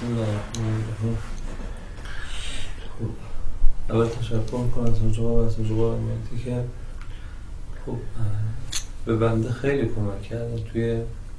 بسم الله الرحمن الرحیم. اول تشکر میکنم از حاج آقا و از حاج آقا امیتی که خب به بنده خیلی کمک کردن توی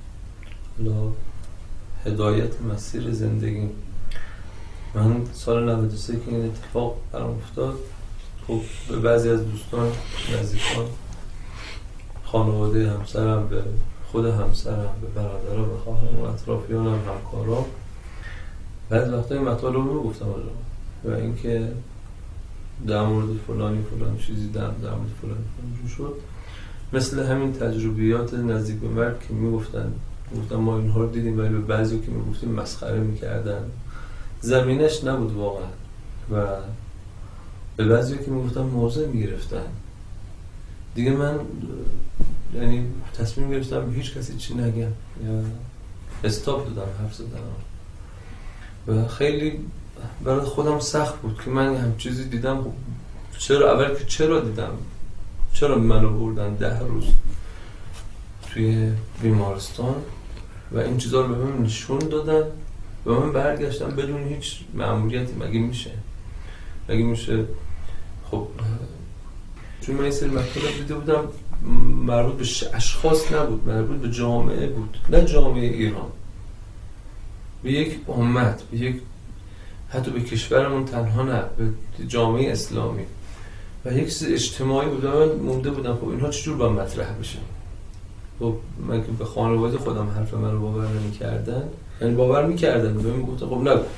هدایت مسیر زندگی. من سال 93 که این اتفاق برام افتاد، خب به بعضی از دوستان نزدیکان، خانواده همسرم، به خود همسرم، به برادرها، به خواهرم و اطرافیانم، همکارام، بعضی وقتا این مطالب رو گفتم و اینکه در مورد فلانی چیزی در مورد فلانی شد، مثل همین تجربیات نزدیک به مرگ که میگفتن ما اینها رو دیدیم، ولی به بعضی که میگفتیم مسخره میکردن، زمینش نبود واقعا، و به بعضی که میگفتن موضع میگرفتن دیگه. من یعنی تصمیم گرفتم به هیچ کسی چی نگم یا استاپ دادم حرف زدن، و خیلی برای خودم سخت بود که من هم چیزی دیدم. چرا دیدم، چرا منو بردن 10 روز توی بیمارستان و این چیزا رو به من نشون دادن و من برگشتم بدون هیچ مأموریتی. مگه میشه؟ خب چون من این سری مطالب دیده بودم مربوط به اشخاص نبود، مربوط به جامعه بود، نه جامعه ایران، به یک امت، به یک، حتی به کشورمون تنها نه، به جامعه اسلامی و یک چیز اجتماعی بود. من مونده بودم خب اینها چجور باید مطرح بشه. خب من که به خانواده خودم حرف من رو باور نمی‌کردن، یعنی باور می‌کردن، بهم میگفتن خب نگو.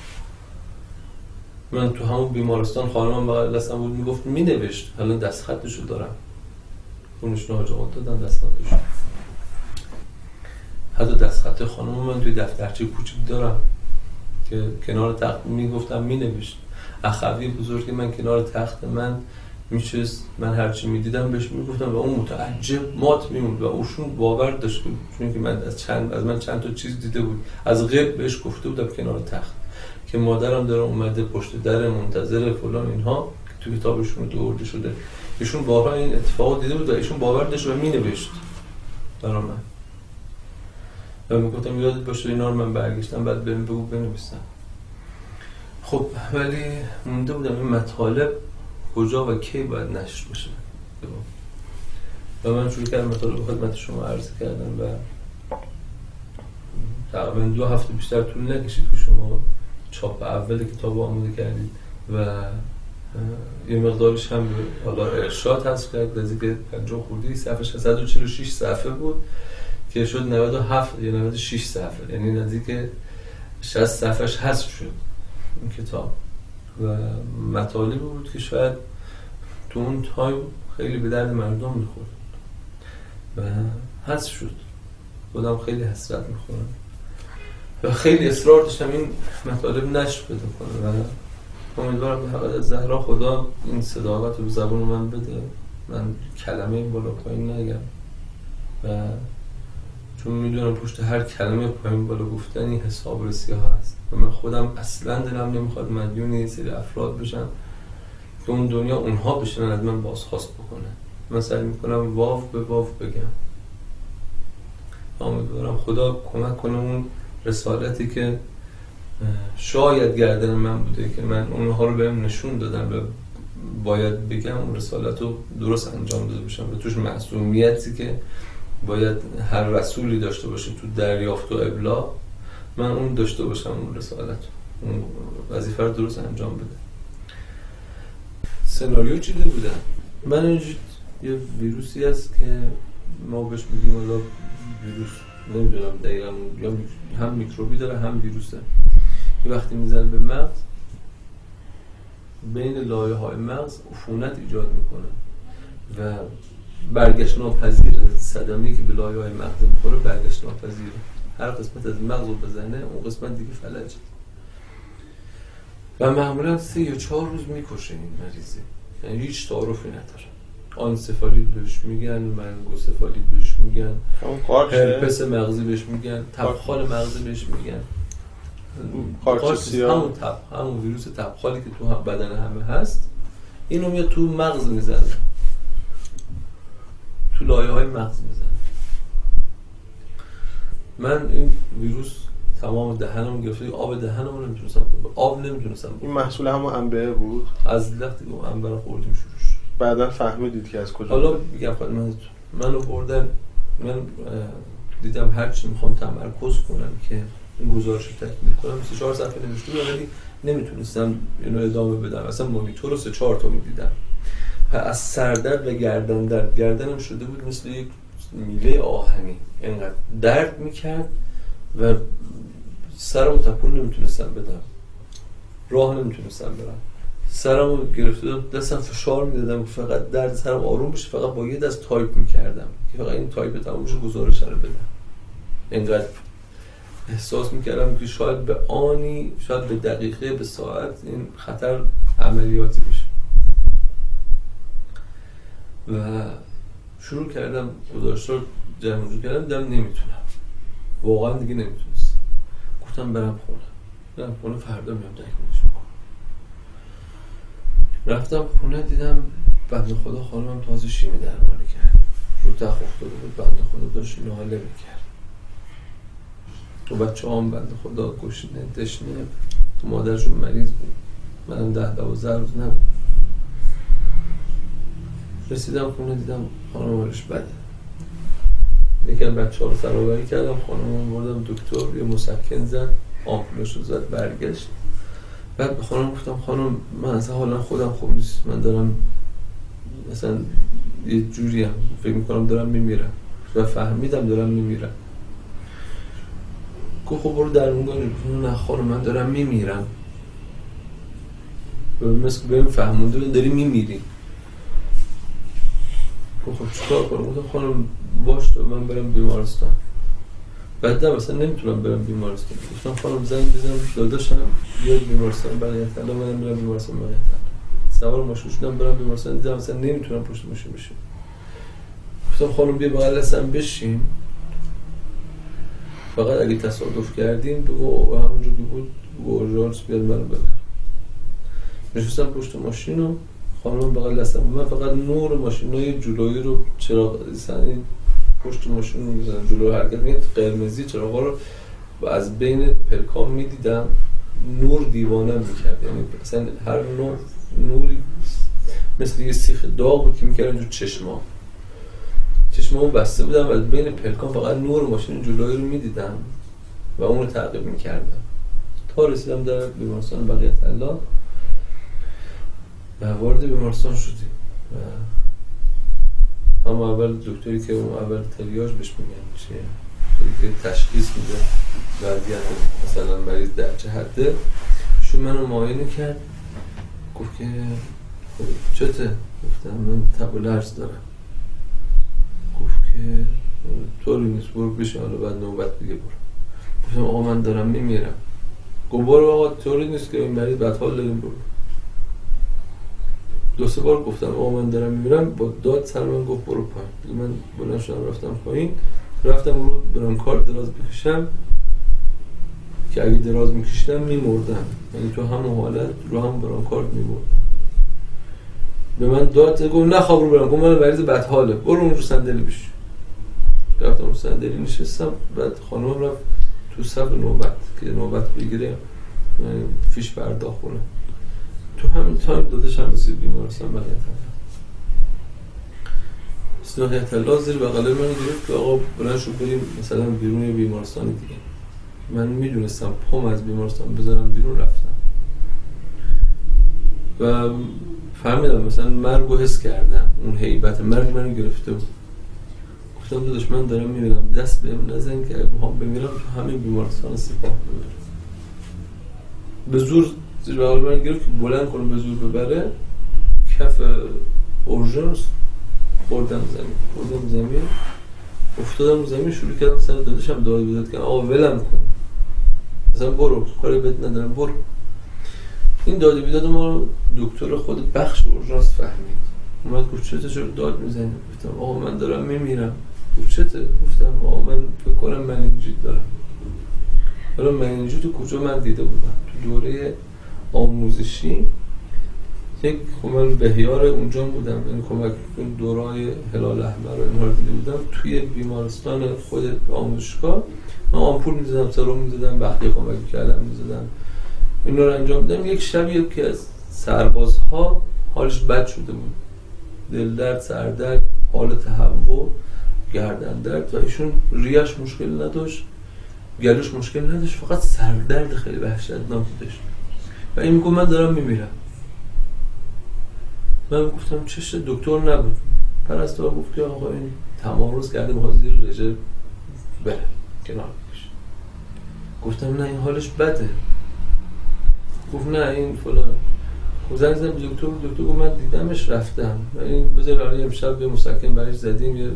من تو همون بیمارستان خانمم بغل دستم بود، میگفت مینوشت، الان دست خطشو دارم، اونش حاج آقا دادن دست خطشو، حتی دست خط خانمم من توی دفترچه کوچیک دارم که کنار تخت میگفتم مینوشت. اخوی بزرگی من کنار تخت من میشست، من هرچی میدیدم بهش میگفتم و اون متعجب مات میموند و اوشون باور داشت، چون که من از من چند تا چیز دیده بود، از غیب بهش گفته بودم کنار تخت که مادرم داره اومده پشت در منتظر فلان، اینها که تو کتابشون دوورده شده. ایشون بارها این اتفاق دیده بود و ایشون باور داشت و مینوشت برای من و میگفتم یادت باشه اینا رو من برگشتم بعد بریم بگو بنویسم. خب ولی مونده بودم این مطالب کجا و کی باید نشر بشه و من شروع کردم مطالب خدمت شما عرض کردم و تقریبا 2 هفته بیشتر طول نکشید که شما چاپ اول کتاب آماده کردید و یه مقدارش هم حالا ارشاد حذف کرد، از اینکه 50 خورده صفحه 146 صفحه بود که شد 97 یا 96 صفحه، یعنی نزدیک 60 صفحهش حذف شد این کتاب و مطالبی بود که شاید تو اون تایم خیلی به درد مردم میخورد و حذف شد. خودم خیلی حسرت میخورم و خیلی اصرار داشتم این مطالب نشر پیدا کنه و امیدوارم به حق زهرا خدا این صداقت رو به زبون من بده، من کلمه این بالا پایین نگم و چون میدونم پشت هر کلمه پایین بالا گفتنی حسابرسی ها هست و من خودم اصلا دلم نمیخواد مدیون یه سری افراد بشم که اون دنیا اونها بشن از من بازخواست بکنه. من سعی میکنم واو به واو بگم. امیدوارم خدا کمک کنه اون رسالتی که شاید گردن من بوده که من اونها رو بهم نشون دادم و باید بگم اون رسالت رو درست انجام داده باشم و توش معصومیتی که باید هر رسولی داشته باشه تو دریافت و ابلاغ، من اون داشته باشم، اون رسالت، اون وظیفه رو درست انجام بده. سناریو چیده بودم من اینجا یه ویروسی هست که ما بهش میگیم حالا ویروس، نمیدونم دقیقا، یا هم میکروبی داره هم ویروسه که وقتی میزنه به مغز بین لایه های مغز عفونت ایجاد میکنه و برگشت ناپذیره. صدمه‌ای که به لایه های مغز میخوره برگشت ناپذیره، هر قسمت از مغز رو بزنه اون قسمت دیگه فلجه و معمولا 3 یا 4 روز میکشه این مریضی، یعنی هیچ تعارفی نداره. آنسفالید بهش میگن، منگوسفالید بهش میگن، هرپس مغزی بهش میگن، تبخال مغزی بهش میگن، همون ویروس تبخالی که تو بدن همه هست، اینو میاد تو مغز میزنه، تو لایه های مغز میزنه. من این ویروس تمام دهنم گرفته، آب دهنم نمیتونستم آب نمیتونستم. این محصول همون انبه بود؟ از وقتی که انبه رو خوردیم شروع شد. بعدا فهمیدید که از کجا؟ حالا میگم خدمتتون منو بردن، من دیدم هر چی میخوام تمرکز کنم که این گزارش رو تکمیل کنم 3-4 صفحه نوشته بودم ولی نمیتونستم اینو ادامه بدم. اصلا مانیتور رو 3-4 تا میدیدم. از سردرد و گردن درد، گردنم شده بود مثل یک میوه آهنی، اینقدر درد میکرد و سرمو تکون نمیتونستم بدم، راه نمیتونستم برم، سرمو گرفته دستم فشار میدادم فقط درد سرم آروم بشه، فقط با یه دست تایپ میکردم که فقط این تایپ تموم بشه گزارش رو بدم. اینقدر احساس میکردم که شاید به آنی، شاید به دقیقه، به ساعت این خطر عملیاتی بشه. و شروع کردم گزارش رو جمع کردم، دیدم نمیتونم، واقعا دیگه نمیتونستم. گفتم برم خونه فردا میام تکمیلش میکنم. رفتم خونه، دیدم بنده خدا خانمم تازه شیمی درمانی کرد، رو تخت افتاده بود، بنده خدا داشت ناله میکرد. تو بچه هم بنده خدا گشنه دشنه، تو مادرشون مریض بود، منم 10-12 روز نبود. رسیدم خونه، دیدم خانم حالش بده. یکم بچه ها رو سرآوری کردم، خانم بردم دکتر، یه مسکن زد، آمپولش رو زد، برگشت. بعد به خانم گفتم خانم من اصلا حالا خودم خوب نیست، من دارم مثلا یه جوری هم فکر میکنم دارم میمیرم و فهمیدم دارم میمیرم. گفت خب برو درمونگاه. نه خانم من دارم میمیرم. مثل بهم فهمونده داری میمیری. گفت خب چیکار کنم؟ گفتم خانم باش تو من برم بیمارستان. بعدا مثلا نمیتونم برم بیمارستان. گفتم خانم زنگ بزن داداشم بیاد بیمارستان بقیه‌ت الله، منم میرم بیمارستان بقیه‌ت الله. سوار ماشین شدم برم بیمارستان، دیدم مثلا نمیتونم پشت ماشین بشم. گفتم خانم بیا بغل دستم بشین، فقط اگه تصادف کردیم بگو همونجا که بود اورژانس بیاد منو ببر. نشستم پشت ماشین و خانم بغل دستم، من فقط نور ماشینای جلویی رو چراغ سنی پشت ماشین رو می‌زدن جلو حرکت می‌کرد، قرمزی چراغا رو از بین پلکام می‌دیدم، نور دیوانم می‌کرد. یعنی مثلا هر نوری مثل یه سیخ داغ بود که می‌کرد تو چشمامو بسته بودم، از بین پلکام فقط نور ماشین جلویی رو می‌دیدم و اون رو تعقیب می‌کردم تا رسیدم در بیمارستان بقیه‌ت الله و وارد بیمارستان شدیم. اما اول دکتری که اون اول تریاج بهش میگن چیه که تشخیص میده وضعیت مثلا مریض در چه حده، شو منو معاینه کرد، گفت که چته؟ گفتم من تب و لرز دارم. گفت که طوری نیست برو بشه، حالا بعد نوبت دیگه برو. گفتم آقا من دارم میمیرم. گفت برو آقا طوری نیست که این مریض بدحال داریم، برو. 2-3 بار گفتم آقا من دارم میمیرم، با داد سر من گفت برو پایین. من بلند شدم رفتم پایین، رفتم رو برانکارد دراز بکشم که اگه دراز میکشیدم میمردم، یعنی تو همون حالت رو هم برانکارد میمردم. به من داد گفت نه خواب رو برم، گفت من مریض بدحاله برو اون رو صندلی بشین. رفتم رو صندلی نشستم، بعد خانم رفت تو صف نوبت که نوبت بگیره، یعنی فیش پرداخت کنه. تو همین تایم داداشم رسید بیمارستان بقیه‌ت الله. بقیه‌ت الله زیر بغل من گرفت که آقا بلند شو بریم مثلا بیرون بیمارستان دیگه. من میدونستم پام از بیمارستان بذارم بیرون، رفتم و فهمیدم مثلا مرگ رو حس کردم، اون هیبت مرگ منو گرفته بود. گفتم داداش من دارم میمیرم، دست بهم نزن که میخوام بمیرم تو همین بیمارستان سپاه بمیرم. به زور زیر بغل من گرفت که بلند کنم به زور ببره کف اورژانس، خوردم زمین افتادم زمین، شروع کردم سر داداشم داد بیداد کردم آقا ولم کن مثلا برو کاری بهت ندارم برو. این داد بیداد ما دکتر خود بخش اورژانس فهمید، اومد گفت چرا داد میزنی؟ گفتم آقا من دارم میمیرم. گفت چته؟ گفتم آقا من فکر کنم منینجیت دارم. حالا منینجیت تو کجا من دیده بودم؟ تو دوره آموزشی یک من بهیار اونجا بودم، یعنی کمک دورای هلال احمر رو اینها رو دیده بودم. توی بیمارستان خود آموزشگاه من آمپول میزدم، سرم میزدم، بخیه کمک میکردم میزدم، این رو انجام میدم. یک شب یکی از سربازها حالش بد شده بود، دل درد، سر درد، حال تهوع، گردن درد، و ایشون ریش مشکل نداشت، گلوش مشکل نداشت، فقط سردرد خیلی وحشتناکی داشت و این میگفت من دارم میمیرم. من گفتم چشه؟ دکتر نبود. پرستار گفت که آقا این تمارض کرده، میخواد زیر رژه بره کنار بکشه. گفتم نه این حالش بده. گفت نه این فلان. زنگ زدم به دکتر گفت من دیدمش رفتم، این بذار الان امشب یه مسکن برایش زدیم، یه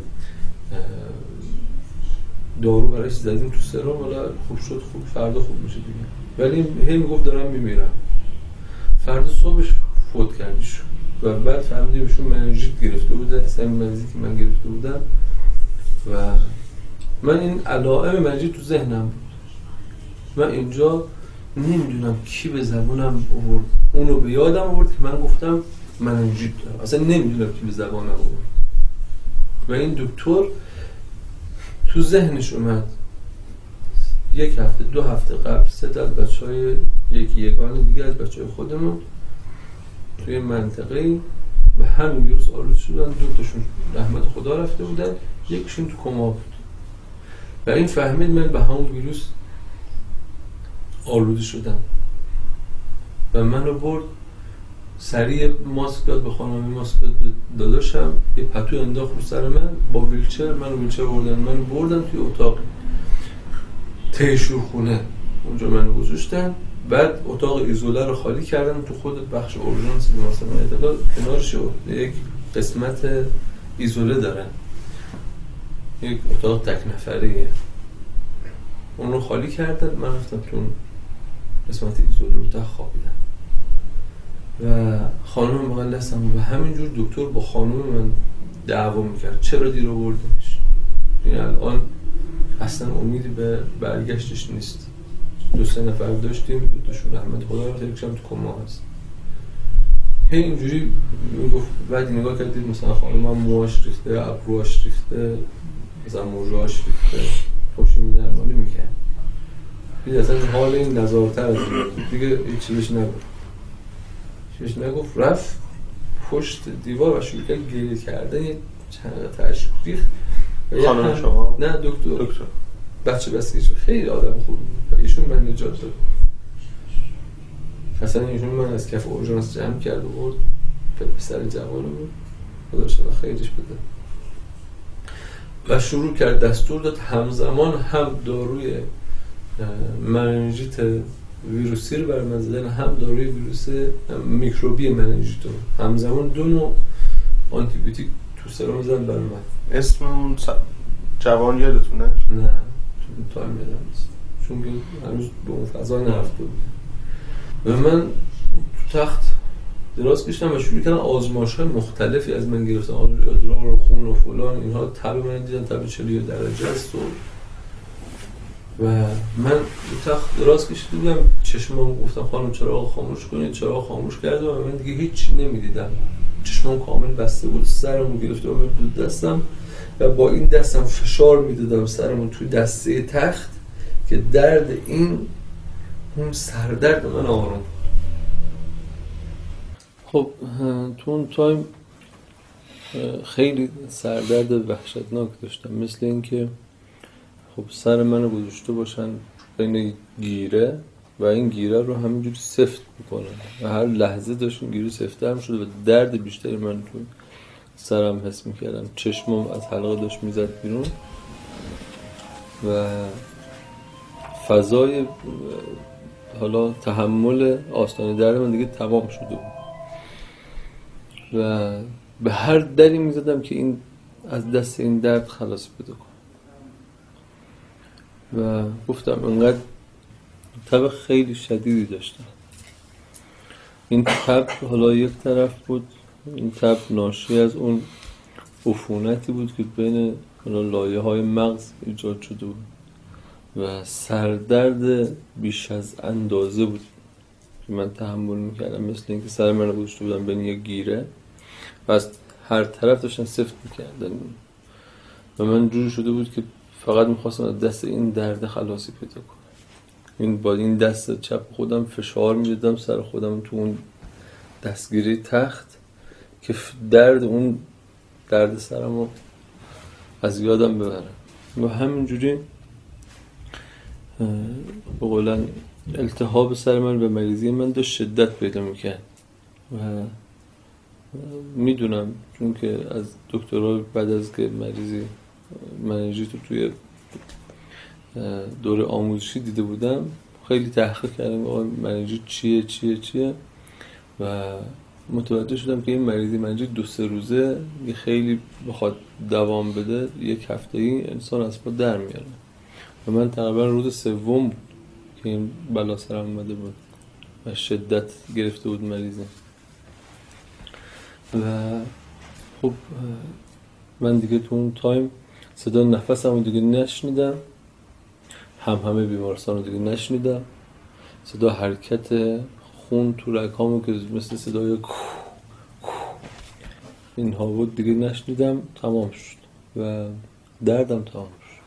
دارو برایش زدیم تو سرم، والا خوب شد، خوب فردا خوب میشه دیگه. ولی هی میگفت دارم میمیرم. فردا صبحش فوت کردیش و بعد فهمیدیم ایشون مننژیت گرفته بوده، سمی مریضی که من گرفته بودم و من این علائم مننژیت تو ذهنم بود. من اینجا نمیدونم کی به زبانم آورد اونو به یادم آورد که من گفتم مننژیت دارم، اصلا نمیدونم کی به زبانم آورد و این دکتر تو ذهنش اومد. یک هفته 2 هفته قبل 3 تا از بچهای یگانه دیگه از بچهای خودمون توی منطقه و همین ویروس آلوده شدن، 2 تاشون رحمت خدا رفته بودن، یکیشون تو کما بود و این فهمید من به همون ویروس آلوده شدم و منو برد سریع ماسک داد به خانمی، ماسک داد به داداشم، یه پتو انداخت رو سر من با ویلچر، منو ویلچر بردن توی اتاق تیشورخونه، اونجا منو گذاشتن. بعد اتاق ایزوله رو خالی کردن، تو خود بخش اورژانس بیمارستان اعتدال کنارش یک قسمت ایزوله دارن، یک اتاق تک نفریه، اون رو خالی کردن. من رفتم تو قسمت ایزوله رو تا خوابیدم و خانم مقلسم و همینجور دکتر با خانم من دعوا میکرد چرا دیر آوردنش، این الان اصلا امیدی به برگشتش نیست. 2-3 نفر داشتیم، 2 تاشون رحمت خدا رفت، یکیشم تو کما هست. هی اینجوری میگفت، بعد نگاه کردید مثلا خانم من موهاش ریخته، ابروهاش ریخته، مثلا موجهاش ریخته، خوشی درمانی میکرد. دید اصلا حال این نزارتر از دیگه هیچی بهش نگفت. رفت پشت دیوار و شروع کرد گریه کردن، یه چند تشریخ. خانم شما؟ نه دکتر. بچه بسیج خیلی آدم خوب بود، ایشون من نجات داد. اصلا ایشون من از کف اورژانس جمع کرد و برد پسر جوانه بود، خدا شده خیرش بده، و شروع کرد دستور داد همزمان هم داروی مننژیت ویروسی رو برای من زدن، هم داروی ویروس میکروبی مننژیت رو همزمان 2 نوع آنتی بیوتیک تو سرم زدن برای من. اسم اون جوان یادتونه؟ نه چون تایم یادم نیست، چون هنوز به اون فضا نرفته بود و من تو تخت دراز کشیدم و شروع کردن آزمایش‌های مختلفی از من گرفتن، ادرار و خون و فلان، اینها تب من دیدن تب 40 درجه است و من تو تخت دراز کشیده بودم، چشمام گفتم خانم چراغ خاموش کنید، چراغ خاموش کردم و من دیگه هیچ نمیدیدم، چشمام کامل بسته بود، سرمو گرفته بود دو دستم و با این دستم فشار میدادم سرمو توی دسته تخت که درد اون سردرد من آروم. خب تو اون تایم خیلی سردرد وحشتناک داشتم، مثل این که خب سر منو گذاشته باشن بین گیره و این گیره رو همینجوری سفت بکنن و هر لحظه داشت این گیره سفت‌تر می‌شد و درد بیشتری من تو سرم حس می‌کردم، چشمم از حلقه داشت میزد بیرون و فضای حالا تحمل آستانه درد من دیگه تمام شده بود و به هر دری میزدم که این از دست این درد خلاص پیدا کنم و گفتم انقدر تب خیلی شدیدی داشتم. این تب حالا یک طرف بود، این تب ناشی از اون عفونتی بود که بین لایه‌های مغز ایجاد شده بود و سردرد بیش از اندازه بود که من تحمل میکردم، مثل اینکه سر من رو گذاشته بودم بین یک گیره و از هر طرف داشتن سفت میکردن و من جوری شده بود که فقط میخواستم از دست این درد خلاصی پیدا کنم. این با این دست چپ خودم فشار میدادم سر خودم تو اون دستگیری تخت که اون درد سرم رو از یادم ببرم و همینجوری بقولن التهاب سر من و مریضی من داشت شدت پیدا میکرد و میدونم چون که از دکترها بعد از که مریضی مننژیت رو توی دوره آموزشی دیده بودم خیلی تحقیق کردم آقا مننژیت چیه و متوجه شدم که این مریضی مننژیت 2-3 روزه خیلی بخواد دوام بده 1 هفته‌ای انسان از پا در میاره و من تقریبا روز 3 بود که این بلا سرم اومده بود و شدت گرفته بود مریضی و خب من دیگه تو اون تایم صدا نفسم رو دیگه نشنیدم، همه بیمارستان رو دیگه نشنیدم، صدا حرکت خون تو رگ‌هامو که مثل صدای اینها بود دیگه نشنیدم. تمام شد و دردم تمام شد.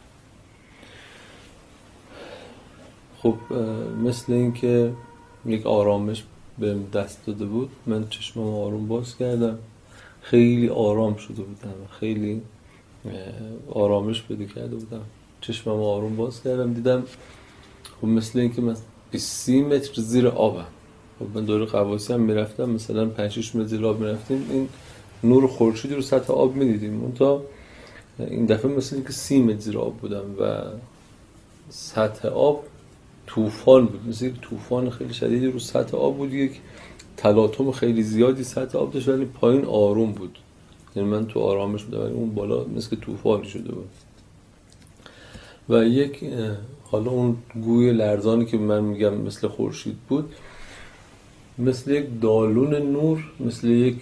خب مثل این که یک آرامش بهم دست داده بود. من چشمم آروم باز کردم، خیلی آرام شده بودم، خیلی آرامش پیدا کرده بودم. چشمم آروم باز کردم دیدم خب مثل این که من 30 متر زیر آبم. خب من دوره غواصی هم میرفتم، مثلا 5-6 متر زیر آب میرفتیم، این نور خورشیدی رو سطح آب میدیدیم. اون تا این دفعه مثل این که 30 متر زیر آب بودم و سطح آب طوفان بود، مثل یک طوفان خیلی شدیدی رو سطح آب بود، یک تلاطم خیلی زیادی سطح آب داشت ولی پایین آروم بود. یعنی من تو آرامش بودم ولی اون بالا مثل طوفانی شده بود. و یک حالا اون گوی لرزانی که من میگم مثل خورشید بود، مثل یک دالون نور، مثل یک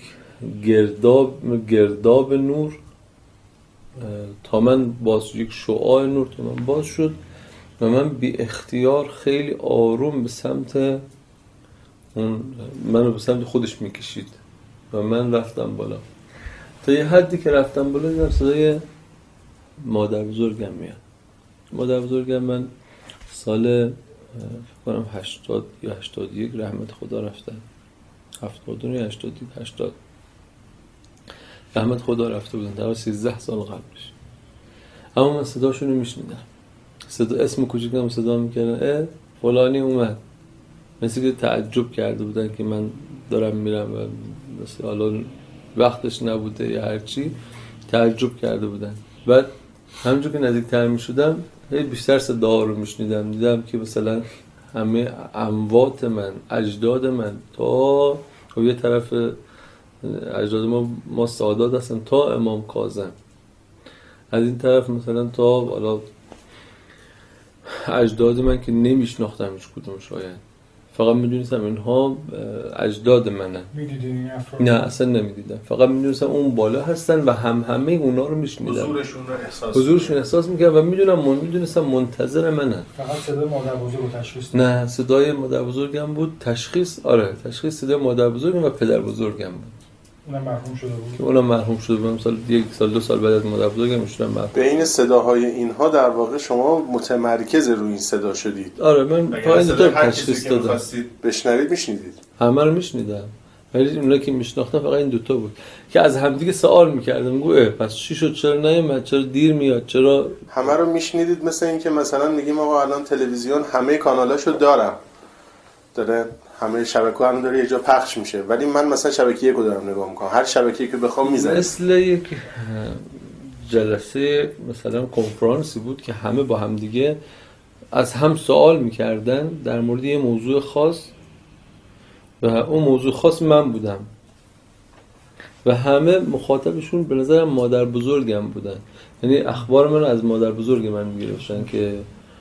گرداب نور تا من باز، یک شعاع نور تا من باز شد و من بی اختیار خیلی آروم به سمت اون، منو به سمت خودش میکشید و من رفتم بالا. تا یه حدی که رفتم بالا دیدم صدای مادر بزرگم میاد. مادر بزرگم من سال فکر کنم 80 یا 81 رحمت خدا رفتن، 79 یا 80 رحمت خدا رفته بودن، در 13 سال قبلش. اما من صداشون رو میشنیدم، صدا اسم کوچیکم صدا میکردن فلانی اومد، مثل که تعجب کرده بودن که من دارم میرم و مثل حالا وقتش نبوده یا هرچی، تعجب کرده بودن. بعد همونجور که نزدیکتر میشدم بیشتر صدا رو میشنیدم، دیدم که مثلا همه اموات من، اجداد من تا یه طرف اجداد ما سادات هستن تا امام کاظم، از این طرف مثلا تا حالا اجداد من که نمیشناختم هیچ کدوم، شاید فقط میدونستم اینها اجداد منن. میدیدین این افراد؟ نه اصلا نمیدیدم، فقط میدونستم اون بالا هستن و همه اونا رو میشنیدم، حضورشون احساس میکردم و میدونستم منتظر منن. فقط صدای مادر بزرگ تشخیص؟ نه صدای مادر بزرگم بود، تشخیص صدای مادر بزرگم و پدر بزرگم بود. اونم مرحوم شده بود. که اونم مرحوم شده بود، مثلا 1 سال 2 سال بعد از مادر بزرگم ایشون مرحوم. بین صداهای اینها در واقع شما متمرکز روی این صدا شدید. آره من پایین دو تشخیص دادم. بشنوید میشنیدید؟ همه رو میشنیدم ولی اونایی که میشناختم فقط این دوتا بود که از همدیگه سوال میکردم، گوه پس چی شد، چرا نیومد، چرا دیر میاد، چرا. همه رو میشنیدید؟ مثل این که مثلا میگیم آقا الان تلویزیون همه کانالاشو داره همه شبکه‌ها هم داره یه جا پخش میشه، ولی من مثلا شبکه 1 رو دارم نگاه میکنم، هر شبکه‌ای که بخوام میزنم. مثل یک جلسه مثلا کنفرانسی بود که همه با هم دیگه از هم سوال میکردن در مورد یه موضوع خاص و اون موضوع خاص من بودم و همه مخاطبشون به نظرم مادر بزرگم بودن، یعنی اخبار من از مادر بزرگ من میگرفتن که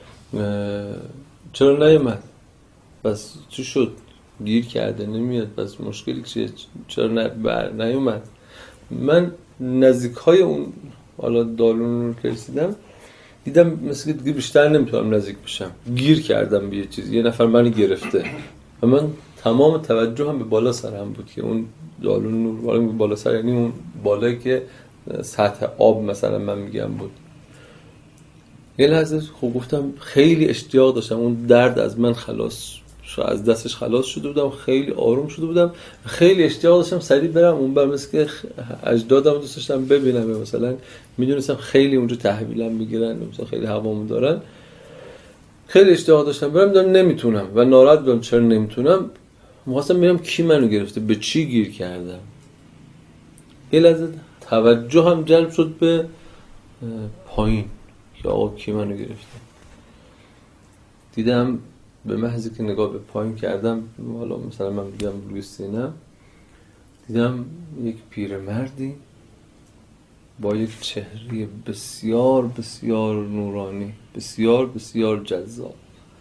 چرا نیومد، بس چی شد، گیر کرده نمیاد، بس مشکلی چیه، چرا نیومد. من نزدیکای اون حالا دالون رو که رسیدم دیدم مثل که دیگه بیشتر نمیتونم نزدیک بشم، گیر کردم به یه چیزی، یه نفر منو گرفته و من تمام توجهم به بالا سرم بود که اون دالون نور بالا سر، یعنی اون بالایی که سطح آب مثلا من میگم بود یه لحظه خب گفتم خیلی اشتیاق داشتم، اون درد از من خلاص از دستش خلاص شده بودم، خیلی آروم شده بودم، خیلی اشتیاق داشتم سریع برم اون بر، مثل که اجدادم دوست داشتم ببینم، مثلا میدونستم خیلی اونجا تحویلم بگیرن، مثلا خیلی هوامو دارن، خیلی اشتیاق داشتم برم، دارم نمیتونم و ناراحت بودم چرا نمیتونم. می‌خواستم ببینم کی منو گرفته، به چی گیر کردم. یه لحظه توجه هم جلب شد به پایین که آقا کی منو گرفته. دیدم به محضی که نگاه به پایین کردم، حالا مثلا من بگم روی سینم، دیدم یک پیرمردی با یک چهره بسیار بسیار نورانی، بسیار بسیار جذاب.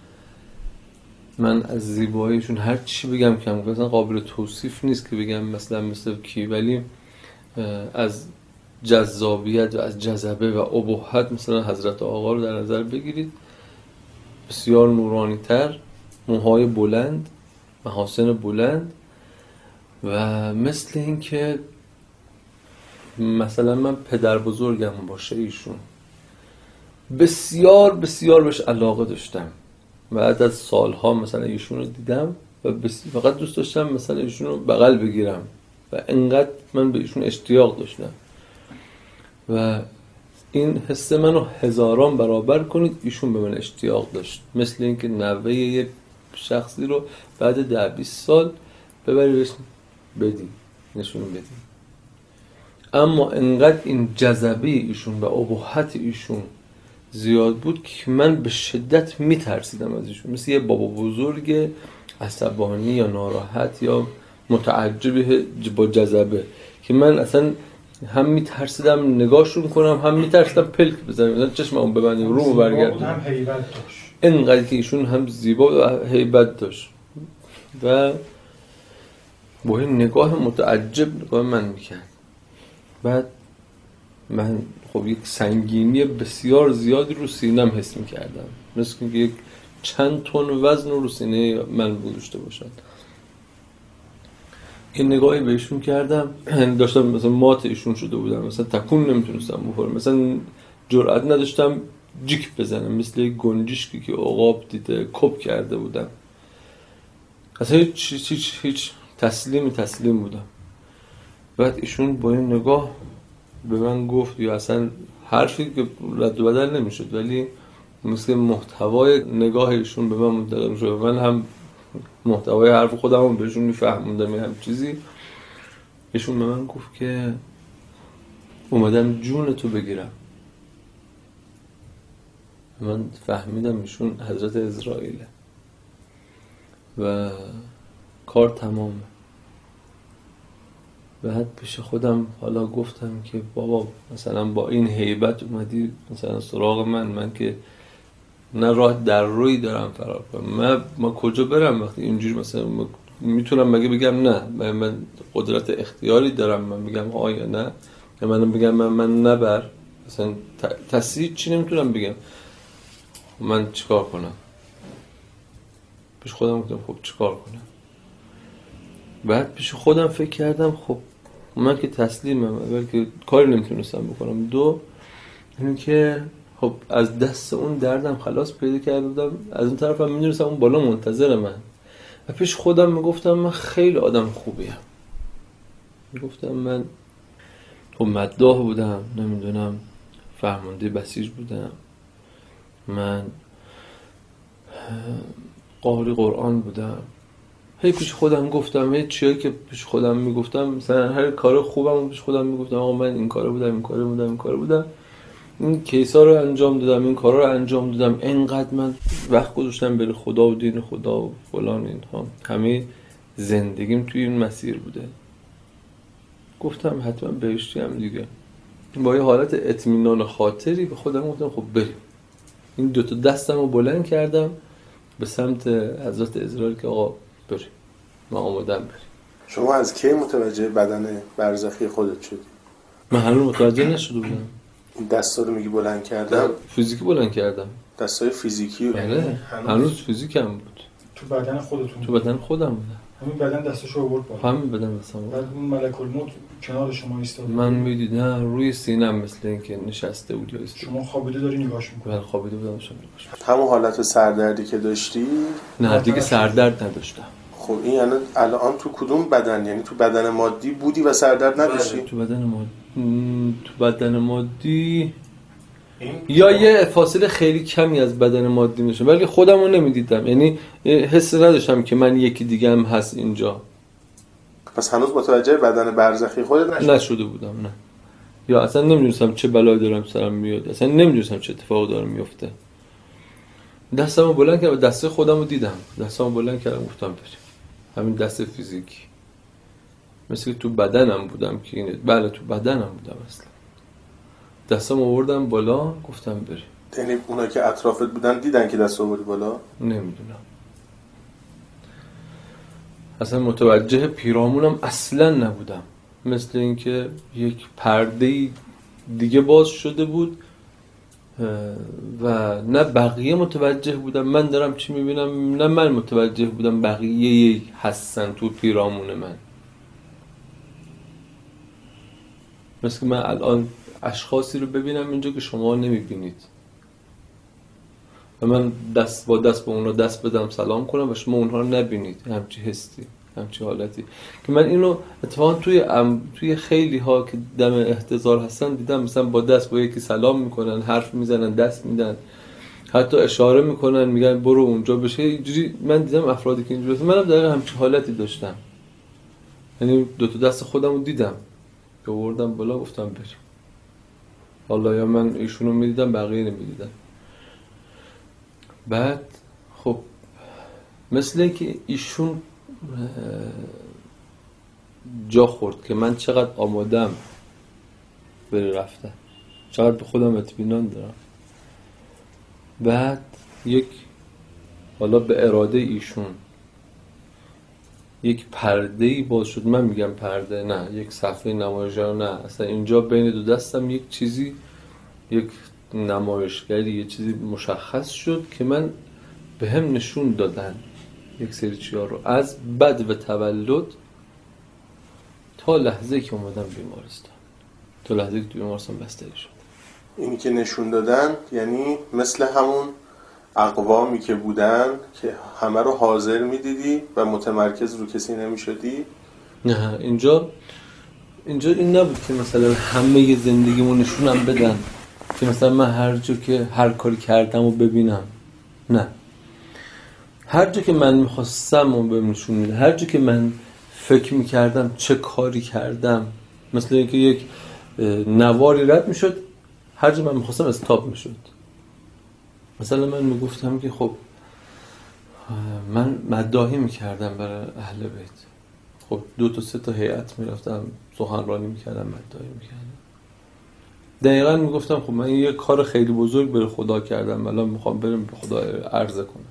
من از زیباییشون هر چی بگم کم، مثلا قابل توصیف نیست که بگم مثل کی، ولی از جذابیت و از جذبه و ابهت مثلا حضرت آقا رو در نظر بگیرید، بسیار نورانی تر، موهای بلند، محاسن بلند، و مثل این که مثلا من پدر بزرگم باشه ایشون، بسیار بسیار بهش علاقه داشتم. بعد از سالها مثلا ایشون رو دیدم و فقط دوست داشتم مثلا ایشون رو بغل بگیرم و انقدر من به ایشون اشتیاق داشتم. و این حس منو هزاران برابر کنید ایشون به من اشتیاق داشت، مثل اینکه نوه یک شخصی رو بعد 10-20 سال ببری بهش بدی، نشون بدی. اما انقدر این جذبه ایشون و ابهت ایشون زیاد بود که من به شدت میترسیدم از ایشون، مثل یه بابا بزرگ عصبانی یا ناراحت یا متعجب با جذبه که من اصلا هم میترسیدم نگاهشون کنم، هم میترسیدم پلک بزنم، مثلا چشمم ببندم رومو برگردم. هم هیبت داشت، اینقدر که ایشون هم زیبا و هیبت داشت و با این نگاه متعجب نگاه من میکرد. بعد من خب یک سنگینی بسیار زیادی رو سینم حس میکردم، مثل که یک چند تن وزن رو سینه من گذاشته باشد. این نگاهی بهشون کردم، داشتم مثلا مات ایشون شده بودم، مثلا تکون نمیتونستم بخورم، مثلا جرئت نداشتم جیک بزنم، مثل گنجشکی که عقاب دیده کپ کرده بودم. اصلا هیچ تسلیم بودم. بعد ایشون با این نگاه به من گفت، یا اصلا حرفی که رد و بدل نمیشد، ولی مثل محتوای نگاه ایشون به من منتقل شد، من هم محتوای حرف خودم رو بهشون میفهموندم. هم چیزی ایشون به من گفت که اومدم جون تو بگیرم. من فهمیدم ایشون حضرت عزرائیله و کار تمامه. بعد پیش خودم حالا گفتم که بابا مثلا با این هیبت اومدی مثلا سراغ من که نه راه در روی دارم فرار کنم، من کجا برم وقتی اینجوری مثلا میتونم مگه بگم نه، من قدرت اختیاری دارم، من بگم ها یا نه، یا من بگم من نبر، مثلا تصریح چی نمیتونم بگم. من چیکار کنم؟ پیش خودم گفتم خب چیکار کنم؟ بعد پیش خودم فکر کردم خب من که تسلیمم، اول که کاری نمیتونستم بکنم، دو این که خب از دست اون دردم خلاص پیدا کرده بودم، از اون طرف هم میدونستم اون بالا منتظر من و پیش خودم میگفتم من خیلی آدم خوبیم. میگفتم من خب مداح بودم، نمیدونم فرمانده بسیج بودم، من قاری قرآن بودم. هی پیش خودم گفتم، هی چیزی که پیش خودم میگفتم، مثلا هر کار خوبم پیش خودم میگفتم آقا من این کارو بودم، این کیسا رو انجام دادم، این کارا رو انجام دادم، اینقدر من وقت گذاشتم برای خدا و دین خدا و فلان اینها، همه زندگیم توی این مسیر بوده. گفتم حتما بهشتی هم دیگه. با یه حالت اطمینان خاطری به خودم گفتم خب بریم. این دوتا دستم رو بلند کردم به سمت حضرت عزرائیل که آقا بریم، من آمادم بریم. شما از کی متوجه بدن برزخی خودت شدی؟ من هنوز متوجه نشده بودم. این دستا رو میگی بلند کردم؟ فیزیکی بلند کردم. دستای فیزیکی؟ بله، هنوز فیزیکم بود. تو بدن خودتون؟ تو بدن خودم بودم. همین بدن دستشو آورد بالا. همین بدن دستم بعد اون ملک الموت کنار شما ایستاد. من میدیدم روی سینم مثل اینکه نشسته بود یا ایستاده. شما خوابیده داری نگاهش می‌کنی. من خوابیده بودم شب نگاش. همون حالت سردردی که داشتی؟ نه دیگه سردرد نداشتم. خب این یعنی الان تو کدوم بدن؟ یعنی تو بدن مادی بودی و سردرد نداشتی؟ تو بدن مادی یا یه فاصله خیلی کمی از بدن مادی میشه، ولی خودم رو نمیدیدم، یعنی حس نداشتم که من یکی دیگه هم هست اینجا. پس هنوز متوجه بدن برزخی خودت نشده بودم. نه، یا اصلا نمیدونستم چه بلایی دارم سرم میاد، اصلا نمیدونستم چه اتفاقی داره میفته. دستمو بلند کردم، دست خودم رو دیدم، دستمو بلند کردم گفتم بریم. همین دست فیزیکی مثل که تو بدنم بودم که اینه. بله تو بدنم بودم اصلا. دستم آوردم بالا گفتم بریم. یعنی اونا که اطرافت بودن دیدن که دست آوردی بالا؟ نمیدونم، اصلا متوجه پیرامونم اصلا نبودم. مثل اینکه یک پرده دیگه باز شده بود و نه بقیه متوجه بودم من دارم چی میبینم، نه من متوجه بودم بقیه هستن تو پیرامون من. مثل که من الان اشخاصی رو ببینم اینجا که شما نمیبینید و من دست با دست به اونا دست بدم سلام کنم و شما اونها رو نبینید. همچی حسی، همچی حالتی که من اینو اتفاقا توی خیلی ها که دم احتضار هستن دیدم، مثلا با دست با یکی سلام میکنن، حرف میزنن، دست میدن، حتی اشاره میکنن، میگن برو اونجا بشه. اینجوری من دیدم افرادی که اینجوری هستن. منم دقیقا همچی حالتی داشتم، یعنی دو تا دست خودم رو دیدم که آوردم بالا گفتم بریم. حالا یا من ایشونو میدیدم بقیه نمیدیدم. بعد خب مثل که ایشون جا خورد که من چقدر آمادم بره رفتن، چقدر به خودم اطمینان دارم. بعد یک حالا به اراده ایشون یک پرده‌ای باز شد. من میگم پرده، نه یک صفحه نمایشگر، نه اصلا اینجا بین دو دستم یک چیزی، یک نمایشگری، یک چیزی مشخص شد که من به هم نشون دادن یک سری چیزا رو از بد و تولد تا لحظه که اومدم بیمارستان، تا لحظه که بیمارستان بستری شد. اینی که نشون دادن یعنی مثل همون اقوامی که بودن که همه رو حاضر میدیدی و متمرکز رو کسی نمیشدی؟ نه، اینجا این نبود که مثلا همه زندگیمو نشونم بدن که مثلا من هر جا که هر کاری کردم و ببینم. نه، هر جا که من میخواستم و بهم نشون میده، هر جا که من فکر میکردم چه کاری کردم، مثل اینکه یک نواری رد میشد، هر جا من میخواستم استاپ میشد. مثلا من میگفتم که خب من مداحی میکردم برای اهل بیت، خب 2 تا 3 تا هیئت میرفتم سخنرانی میکردم، مداحی میکردم. دقیقاً میگفتم خب من یه کار خیلی بزرگ برای خدا کردم، الان میخوام برم به خدا عرضه کنم.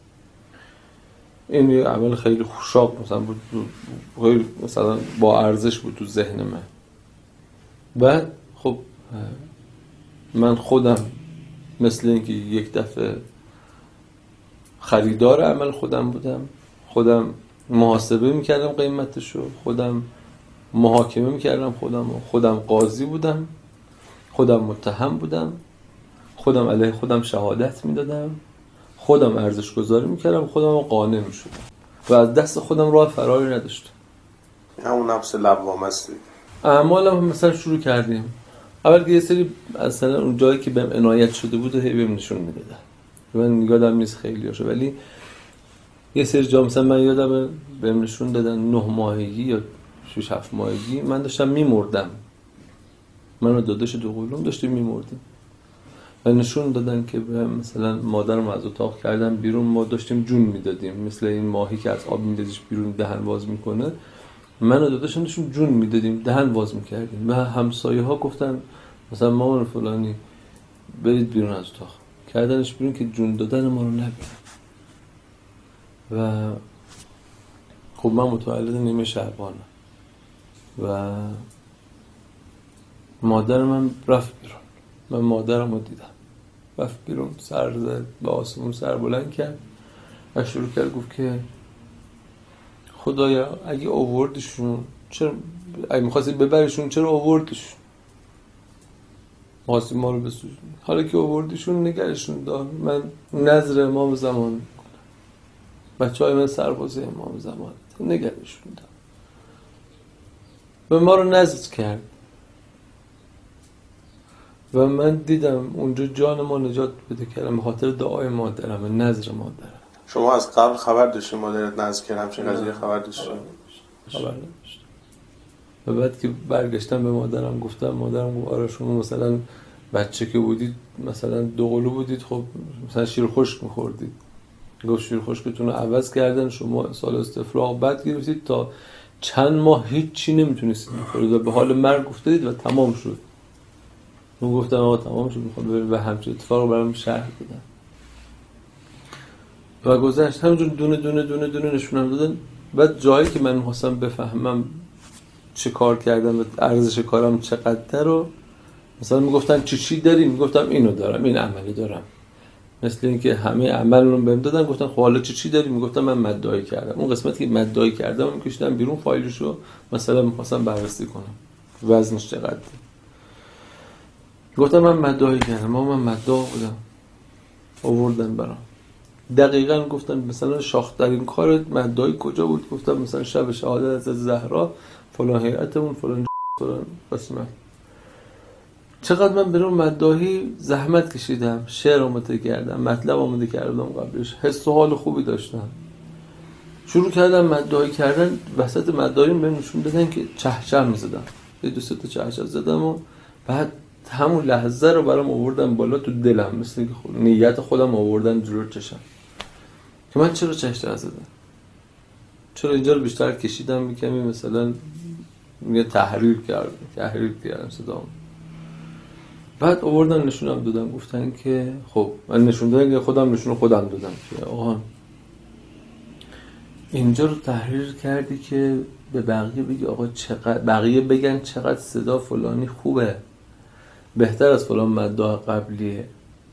این یه عمل خیلی خوشاق مثلا بود، خیلی مثلا با ارزش بود تو ذهن من. بعد خب من خودم مثل اینکه یک دفعه خریدار عمل خودم بودم، خودم محاسبه میکردم قیمتشو، خودم محاکمه میکردم خودم قاضی بودم، خودم متهم بودم، خودم علیه خودم شهادت میدادم، خودم ارزش گذاری میکردم، خودم قانع میشدم و از دست خودم راه فراری نداشتم. همون نفس لوامه است. اعمالم مثلا شروع کردیم. اول که یه سری مثلا اون جایی که بهم عنایت شده بود هی بهم نشون میدادن، من یادم نیست خیلی هاشو، ولی یه سری جا مثلا من یادم بهم نشون دادن 9 ماهگی یا 6-7 ماهگی من داشتم میمردم، من و داداش دوقلوم داشتیم میمردیم و نشون دادن که مثلا مادرم از اتاق کردن بیرون، ما داشتیم جون میدادیم، مثل این ماهی که از آب میدادیش بیرون دهن واز میکنه، من و داداشم داشتیم جون میدادیم، دهن واز میکردیم و همسایه ها گفتن مثلا مامان فلانی برید بیرون از اتاق، کردنش بیرون که جون دادن ما رو نبینن. و خب من متولد نیمه شعبانم و مادر من رفت بیرون، من مادرم رو دیدم رفت بیرون، سر زد به آسمون، سر بلند کرد و شروع کرد گفت که خدایا اگه آوردشون چرا، اگه می‌خواستی ببریشون چرا آوردشون، واسه ما رو بسوزون، حالا که آوردشون نگرشون دار. من نظر امام زمان میکنم، بچه‌های من سرباز امام زمان نگرشون دار. و ما رو نزد کرد و من دیدم اونجا جان ما نجات بده کردم به خاطر دعای مادرم، نظر مادرم. شما از قبل خبر داشتین مادرت نزد کرد همچین قضیه خبر داشتین؟ خبر نداشتم. و بعد که برگشتم به مادرم گفتم، مادرم گفت آره شما مثلا بچه که بودید مثلا دو قلو بودید، خب مثلا شیر خشک می‌خوردید، گفت شیر خشکتون رو عوض کردن، شما سال استفراغ بعد گرفتید تا چند ماه هیچ چی نمیتونستید بخورید و به حال مرگ افتادید و تمام شد. من گفتم آقا تمام شد، میخوام بریم و همچین اتفاق رو برام شرح بدن و گذشت. همونجور دونه دونه دونه دونه نشونم دادن. بعد جایی که من می‌خواستم بفهمم چه کار کردم و ارزش کارم چقدر رو مثلا میگفتن چی داری؟ میگفتم اینو دارم، این عملی دارم. مثل اینکه همه عمل رو بهم دادن، گفتن خب حالا چی داری؟ میگفتم من مدعی کردم. اون قسمتی که مدعی کردم میکشیدم بیرون، فایلشو مثلا می‌خواستم بررسی کنم وزنش چقدره. گفتم من مدعی کردم، من مدعا بودم، آوردن برام. دقیقاً گفتن مثلا شاخ‌ترین کار مدعی کجا بود؟ گفتم مثلا شب شهادت از زهرا فلان هیئتمون فلان قسمت. چقدر من برای مدعی زحمت کشیدم، شعر آماده کردم، مطلب آماده کردم، قبلش حس و حال خوبی داشتم. شروع کردم مدعی کردن، وسط مدعی بهم نشون دادن که چهچه می‌زدم، یه دو سه تا چهچه زدم و بعد همون لحظه رو برام آوردن بالا تو دلم، مثل که نیت خودم آوردن جلوی چشم که من چرا چهچه زدم، چرا اینجا رو بیشتر کشیدم، کمی مثلا یه تحریر کردم صدام. بعد آوردن نشونم دادن، گفتن که خب من نشون دادن که خودم دادم که آقا اینجا رو تحریر کردی که به بقیه بگی آقا چقدر، بقیه بگن چقدر صدا فلانی خوبه، بهتر از فلان مدعا قبلیه،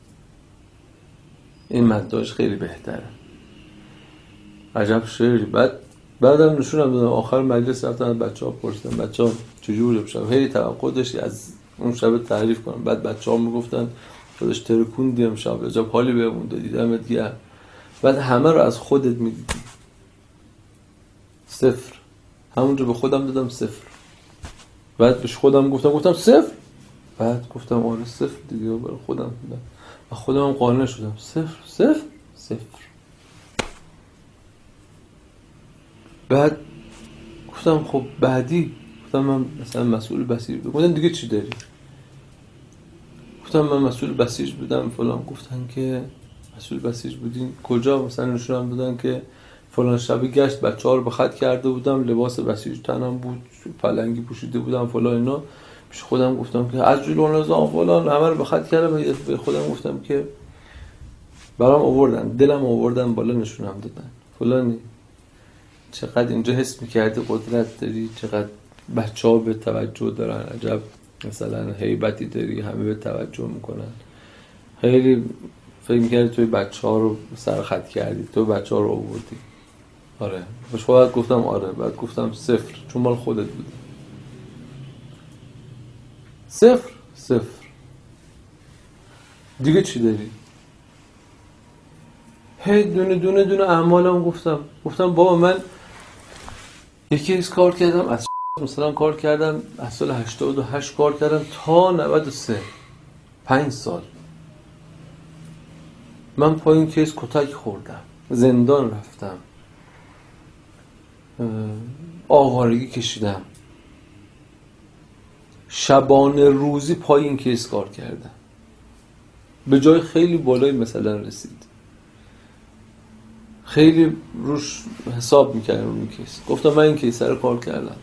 این مدعاش خیلی بهتره. عجب شعری. بعدم نشونم دادم. آخر مجلس رفتن از بچه‌ها پرسیدم بچه‌ها چجوری شب؟ خیلی توقع داشتی از اون شب تعریف کنم. بعد بچه‌ها میگفتن خودش ترکوندی امشب، عجب حالی بهمون دادی، دمت گرم. بعد همه رو از خودت میدیدی. صفر. همونجا به خودم دادم صفر. بعد بهش خودم گفتم صفر. بعد گفتم آره صفر دیگه، برای خودم دادم و خودم قانع شدم صفر. بعد گفتم خب بعدی، گفتم من مثلا مسئول بسیج بودم. گفتن دیگه چی داری؟ گفتم من مسئول بسیج بودم فلان. گفتن که مسئول بسیج بودین کجا؟ مثلا نشونم دادن که فلان شب گشت بچه‌ها رو به خط کرده بودم، لباس بسیج تنم بود، پلنگی پوشیده بودم فلان اینا. پیش خودم گفتم که از جلو نظام فلان همه رو به خط کردم. به خودم گفتم که برام آوردن، دلم آوردن بالا، نشونم دادن فلانی چقدر اینجا حس می‌کردی قدرت داری، چقدر بچه‌ها به توجه دارن، عجب مثلا هیبتی داری، همه به توجه میکنن. خیلی فکر می‌کردی توی بچه‌ها رو سر خط کردی، تو بچه‌ها رو آوردی. آره. باش خودت گفتم آره. بعد گفتم صفر، چون مال خودت بود. صفر. دیگه چی داری؟ هی دونه اعمالم گفتم بابا من یکی از کار کردم، از مثلا کار کردم از سال 88 کار کردم تا 93 5 سال من پایین کیس کتک خوردم، زندان رفتم، آوارگی کشیدم، شبانه روزی پایین کیس کار کردم، به جای خیلی بالایی مثلا رسید، خیلی روش حساب میکردم اون کیس. گفتم من این کیس رو کار کردم،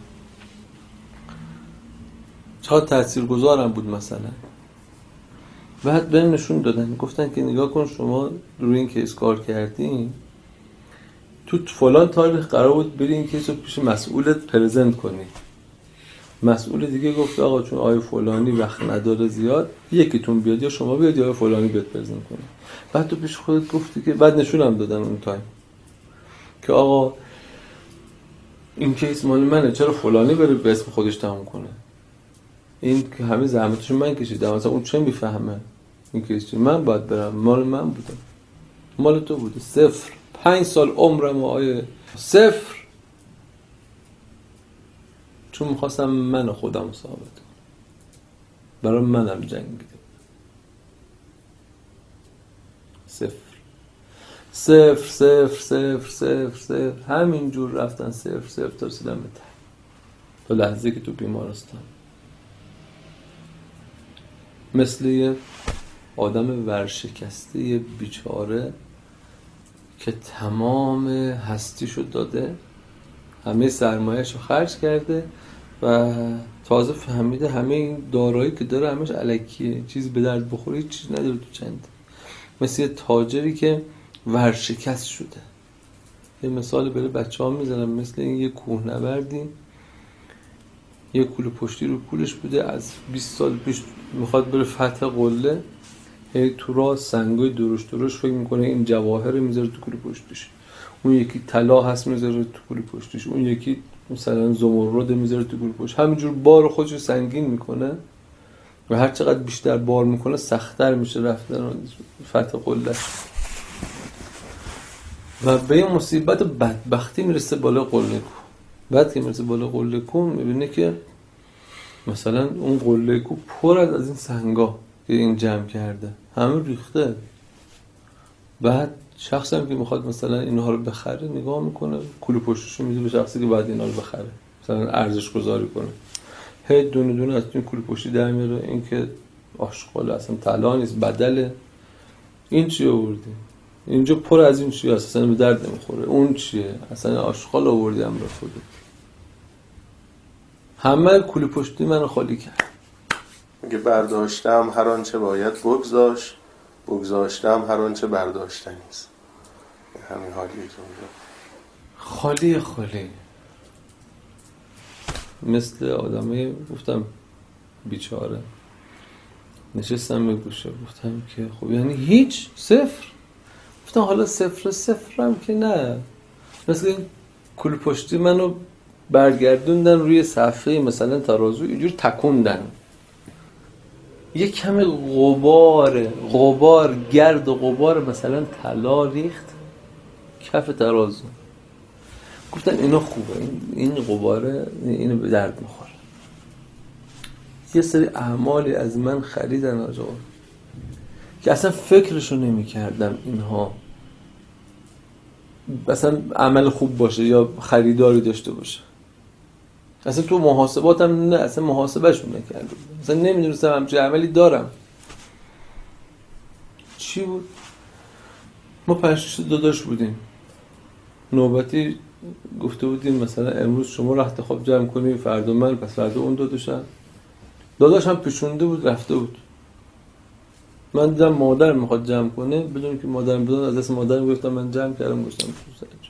چقدر تاثیرگذارم بود مثلا. بعد بهم نشون دادن، گفتن که نگاه کن شما روی این کیس کار کردین، تو فلان تاریخ قرار بود بری این کیس رو پیش مسئولت پرزنت کنی. مسئول دیگه گفت آقا چون آقای فلانی وقت نداره زیاد، یکیتون بیاد یا شما بیاد یا آقای فلانی بیاد پرزنت کنه. بعد تو پیش خودت گفتی که، بعد نشونم دادن اون تایم که آقا این کیس مال منه، چرا فلانی بره به اسم خودش تموم کنه؟ این که همه زحمتشو من کشیدم، مثلا اون چه میفهمه این کیس من باید برم؟ مال من بوده، مال تو بوده. 0. 5 سال عمرم آیه 0، چون میخواستم من خودم ثابت کنم، برای منم جنگیده. 0 0 0 0 0 0 همینجور رفتن 0 0 تا رسیدم به ته، تا لحظه که تو بیمارستان مثل یه آدم ورشکسته بیچاره که تمام هستیشو داده، همه سرمایه‌شو خرج کرده و تازه فهمیده همه این دارایی که داره همش الکیه، چیزی به درد بخوره هیچ چیز نداره تو چنده. مثل یه تاجری که ورشکست شده. یه مثال برای بچه‌ها میزنم، مثل این یه کوهنوردی یه کوله پشتی رو کولش بوده، از 20 سال پیش میخواد بره فتح قله، تو راه سنگای درشت فکر میکنه این جواهر میذاره تو کوله پشتیش، اون یکی طلا هست میذاره تو کوله پشتیش، اون یکی مثلا زمرد میذاره تو کوله پشت، همینجور بار خودشو سنگین میکنه و هر چقدر بیشتر بار میکنه سخت‌تر میشه رفتن فتح قله و به این مصیبت و بدبختی میرسه بالا قله کو. بعد که میرسه بالا قله کو میبینه که مثلا اون قله کو پر از این سنگا که این جمع کرده همه ریخته. بعد شخصی هم که میخواد مثلا اینها رو بخره نگاه میکنه، کوله پشتشو میده به شخصی که باید اینا رو بخره، مثلا ارزش گذاری کنه، هی دونه دونه از این کوله پشتی در میاره. این که آشغال اصلا طلا نیست، بدله. این چی آوردی؟ اینجا پر از این چیه، اصلا به درد نمیخوره. اون چیه؟ اصلا آشغال آوردی هم را خودت. همه کوله پشتی منو خالی کرد. میگه برداشتم هر آنچه باید بگذاشتم هر آنچه برداشتنی است. همین حالیه که اونجا خالی مثل آدمه گفتم بیچاره. نشستم به گوشه گفتم که خب یعنی هیچ، 0. گفتم حالا 0 هم که نه، مثل این کوله پشتی منو برگردوندن روی صفحه مثلا ترازو، اینجور تکوندن، یه کمی غبار گرد و غبار مثلا طلا ریخت کف ترازو. گفتن اینا خوبه، این غباره اینو به درد میخوره. یه سری اعمالی از من خریدن آجا که اصلا فکرشو نمی کردم اینها اصلا عمل خوب باشه یا خریداری داشته باشه. اصلا تو محاسباتم نه، اصلا محاسبهشون نکردم، اصلا نمیدونستم همچه عملی دارم. چی بود؟ ما 5 داداش بودیم، نوبتی گفته بودیم مثلا امروز شما رخت خواب جمع کنی، فردا من، پس فردا اون داداش هم پیشونده بود رفته بود. من دیدم مادر میخواد جمع کنه، بدون که مادرم بدون از دست مادرم گفتم من جمع کردم، گفتم تو سرج.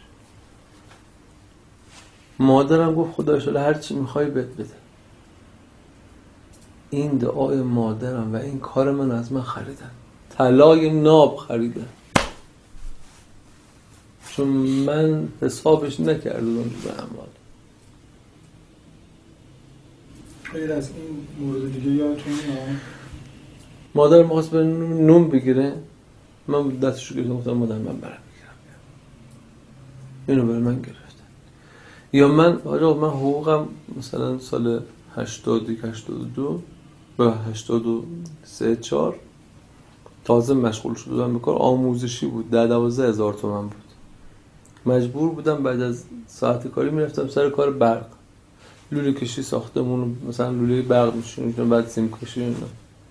مادرم گفت خدا انشالله هر چی میخوای بهت بده. این دعای مادرم و این کار من از من خریدن، طلای ناب خریدن، چون من حسابش نکردم به اعمال. غیر از این مورد دیگه یادتون میاد؟ مادر می‌خواست به نون بگیره، من دستشو گرفتم گفتم مادر من برم بگیرم، اینو برای من گرفتن. یا من حقوقم مثلا سال 81 82 و 83 4 تازه مشغول شدم به کار آموزشی بود، 12 هزار تومان بود. مجبور بودم بعد از ساعت کاری میرفتم سر کار برق، لوله کشی ساختمون، مثلا لوله برق میشونیم، بعد سیم کشی اینا.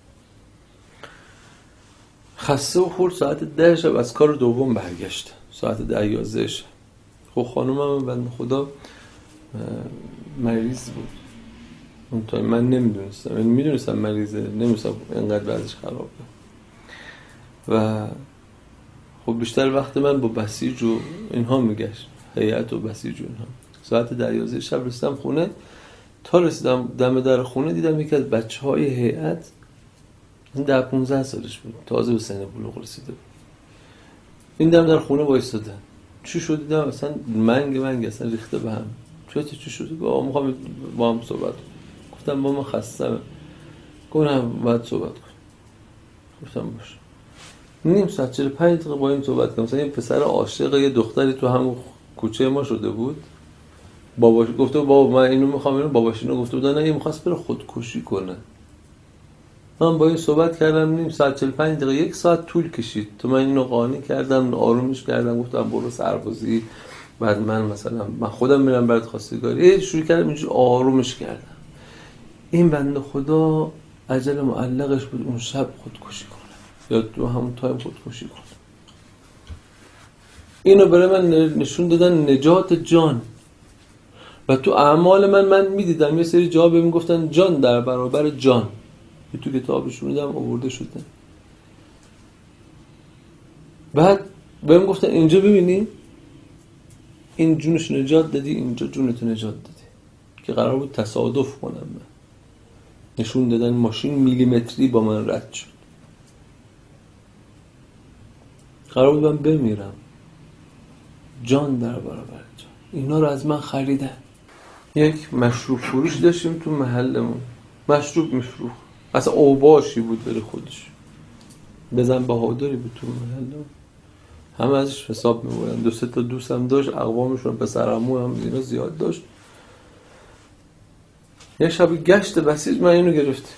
خسته و خورد ساعت 10 شب از کار دوم برگشت، ساعت 10 11 شب. خب خانومم بنده خدا مریض بود اون تا من نمیدونستم، یعنی میدونستم مریضه، نمیدونستم اینقدر وضعش خرابه. و خب بیشتر وقت من با بسیج و اینها میگشت، هیئت و بسیج و اینها. ساعت 10 11 شب رسیدم خونه، تا رسیدم دم در خونه دیدم یکی از بچهای هیئت، این 10 15 سالش بود، تازه به سن بلوغ رسیده بود، این دم در خونه وایساده. چی شد دیدم اصلا منگ اصلا ریخته به هم، چی شده؟ گفت میخوام با هم صحبت کنم. گفتم با من خستم. گفتم باید صحبت کنم. گفتم باشه. نیم ساعت 45 دقیقه با این صحبت کردم. مثلا یه پسر عاشق یه دختری تو همون کوچه ما شده بود. باباش گفته بابا من اینو میخوام، اینو باباش اینو گفته بود نه این میخواست بره خودکشی کنه. من با این صحبت کردم نیم ساعت 45 دقیقه 1 ساعت طول کشید. تو من اینو قانع کردم، آرومش کردم، گفتم برو سربازی، بعد من خودم میرم برات خواستگاری. شروع کردم اینجوری آرومش کردم. این بنده خدا اجل معلقش بود اون شب خودکشی کنه یا تو همون تایم خودکشی کنه. اینو برای من نشون دادن نجات جان. و تو اعمال من میدیدم یه سری جا بهم گفتن جان در برابر جان. تو کتابشون دیدم آورده شده. بعد بهم گفتن اینجا ببینی این جونش نجات دادی، اینجا جونت نجات دادی. که قرار بود تصادف کنم من. نشون دادن ماشین میلیمتری با من رد شد. قرار بود من بمیرم. جان در برابر جان. اینا رو از من خریدن. یک مشروب فروش داشتیم تو محلمون. مشروب میفروخت. اصلا اوباشی بود بره خودش. بزن بهادری بود تو محلمون. همه ازش حساب می‌بردن. 2-3 تا دوستم داشت، اقوامشون پسرعمو هم اینا زیاد داشت. یه شب گشت بسیج من اینو گرفت.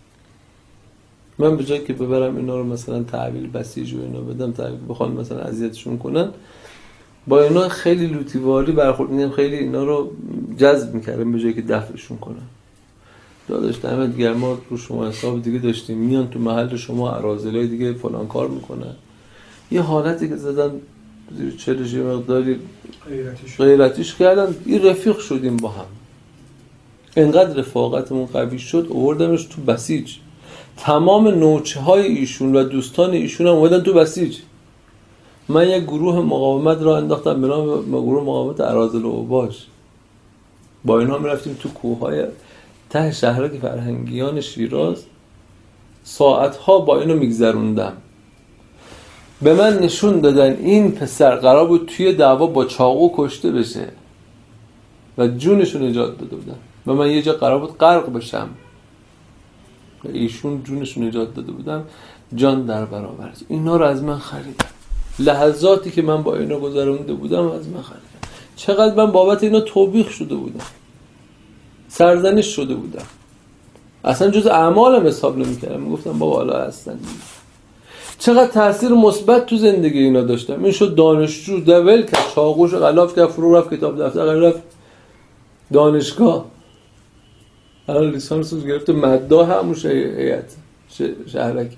من به جای که ببرم اینا رو مثلا تحویل بسیج و اینا بدم، تحویل بخوام مثلا اذیتشون کنن، با اینا خیلی لوتیواری برخورد می‌کردم، خیلی اینا رو جذب می‌کردم به جای که دفعشون کنم. داداش دمت گرم، ما رو شما حساب دیگه داشتیم، میان تو محل شما اراذلای دیگه فلان کار میکنن. یه حالتی که زدن زیر چلش یه مقداری غیرتیش کردن، این رفیق شدیم با هم. انقدر رفاقتمون قوی شد آوردمش تو بسیج. تمام نوچه های ایشون و دوستان ایشون هم اومدن تو بسیج. من یک گروه مقاومت را انداختم به نام گروه مقاومت اراذل و اوباش. با اینا میرفتیم تو کوههای ته شهرک فرهنگیان شیراز، ساعتها با اینو میگذروندم. به من نشون دادن این پسر قرار بود توی دعوا با چاقو کشته بشه و جونشو نجات داده بودن و من یه جا قرار بود غرق بشم و ایشون جونشو نجات داده بودن. جان در برابر اینا رو از من خریدن. لحظاتی که من با اینا گذرونده بودم از من خریدن. چقدر من بابت اینا توبیخ شده بودم، سرزنش شده بودم، اصلا جز اعمالم حساب نمی‌کردم. میگفتم بابا حالا هستن. چقدر تأثیر مثبت تو زندگی اینا داشتم. این شد دانشجو، دول که چاقوش غلاف که فرو رفت کتاب دفتر رفت دانشگاه، الان لیسانس رو گرفته مداح همون هیئت شهرک.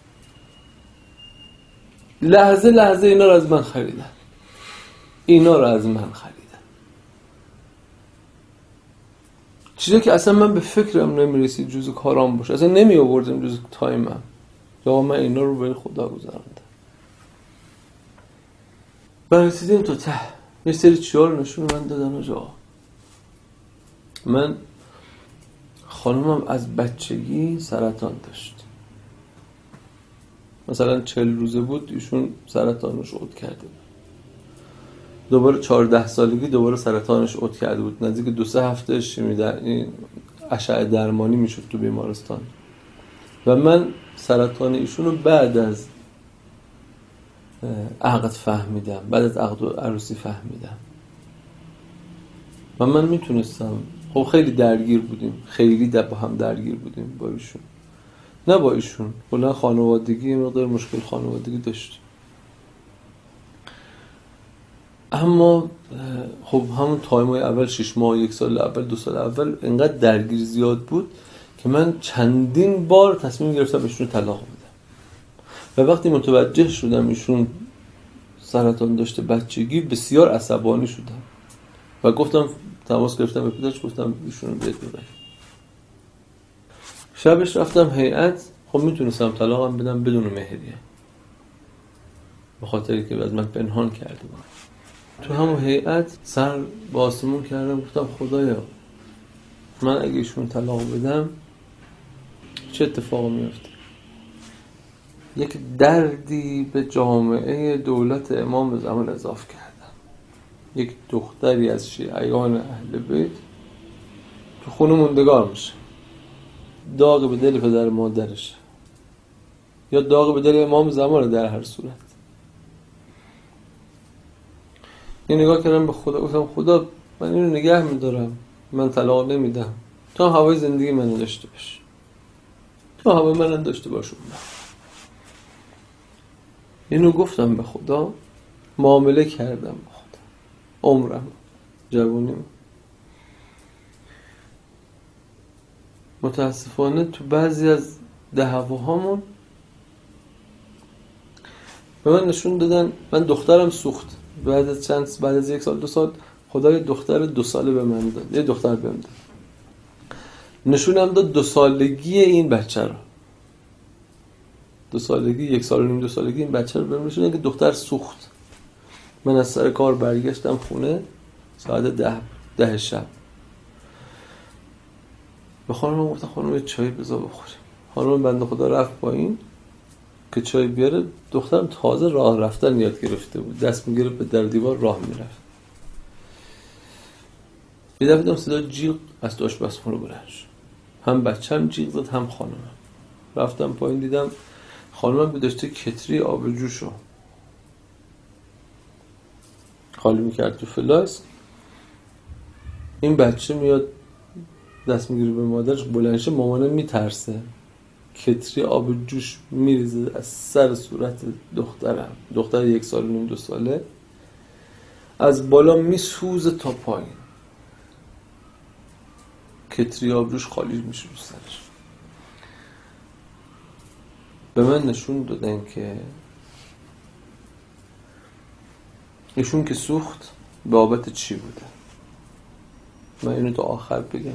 لحظه لحظه اینا رو از من خریدن. چیزی که اصلا من به فکرم نمیرسید جزء کارام باشه، اصلا نمی آوردم جزء تایمم. یا من اینا رو به خدا گذراندم. برسیدیم تو ته. یه سری چیزا رو نشون من دادن آجا. من خانومم از بچگی سرطان داشت. مثلا 40 روزه بود ایشون سرطانش عود کرده بود. دوباره 14 سالگی دوباره سرطانش عود کرده بود. نزدیک 2-3 هفته این اشعه درمانی میشد تو بیمارستان. و من سرطان ایشون رو بعد از عقد فهمیدم، بعد از عقد و عروسی فهمیدم. و من میتونستم، خب خیلی درگیر بودیم، خیلی با هم درگیر بودیم با ایشون. نه با ایشون، کلا خانوادگی مقدار مشکل خانوادگی داشتیم. اما خب همون تایمای اول 6 ماه، 1 سال اول، 2 سال اول انقدر درگیر زیاد بود که من چندین بار تصمیم گرفتم ایشون طلاق بدم. و وقتی متوجه شدم ایشون سرطان داشته بچگی، بسیار عصبانی شدم و گفتم، تماس گرفتم به پدرش، گفتم ایشون رو بیاد ببرید. شبش رفتم هیئت. خب میتونستم طلاقم بدم بدون مهریه، به خاطری که از من پنهان کرده بود. تو همون هیئت سر با آسمون کردم، گفتم خدایا من اگه ایشون طلاق بدم چه اتفاقی میفته؟ یک دردی به جامعه دولت امام زمان اضافه کردم. یک دختری از شیعیان اهل بیت تو خونه موندگار میشه، داغ به دل پدر مادرش یا داغ به دل امام زمان، در هر صورت این نگاه کردم به خدا، گفتم خدا من اینو نگه میدارم، من طلاق نمیدم تا هوای زندگی منو داشته باش، تا هوای منو داشته باشون. اینو گفتم به خدا، معامله کردم به خدا، عمرم، جوانیم. متاسفانه تو بعضی از دعواهامون به من نشون دادن، من دخترم سوخت بعد از 1 سال 2 سال خدای دختر 2 ساله به من داد، یه دختر بهم داد، نشونم داد 2 سالگی این بچه رو، 2 سالگی 1 سال و نیم 2 سالگی این بچه رو بهم نشون داد که دختر سوخت. من از سر کار برگشتم خونه ساعت 10 شب، به خانمم گفتم خانم یه چای بذار بخوریم. خانم بنده خدا رفت پایین که چای بیاره، دخترم تازه راه رفتن یاد گرفته بود، دست میگرفت به در دیوار راه میرفت. یه دفعه دیدم صدا جیغ از تو آشپزخونه بلند شد، هم بچه‌م جیغ زد هم خانمم. رفتم پایین دیدم خانمم داشته کتری آب جوشو خالی میکرد تو فلاس. این بچه میاد دست میگیره به مادرش، بلند شه مامانه میترسه، کتری آب جوش میریزه از سر صورت دخترم، دختر 1 سال و نیم 2 ساله، از بالا میسوزه تا پایین، کتری آب جوش خالی میشه رو سرش. به من نشون دادن که ایشون که سوخت بابت چی بوده. من اینو تا آخر بگم،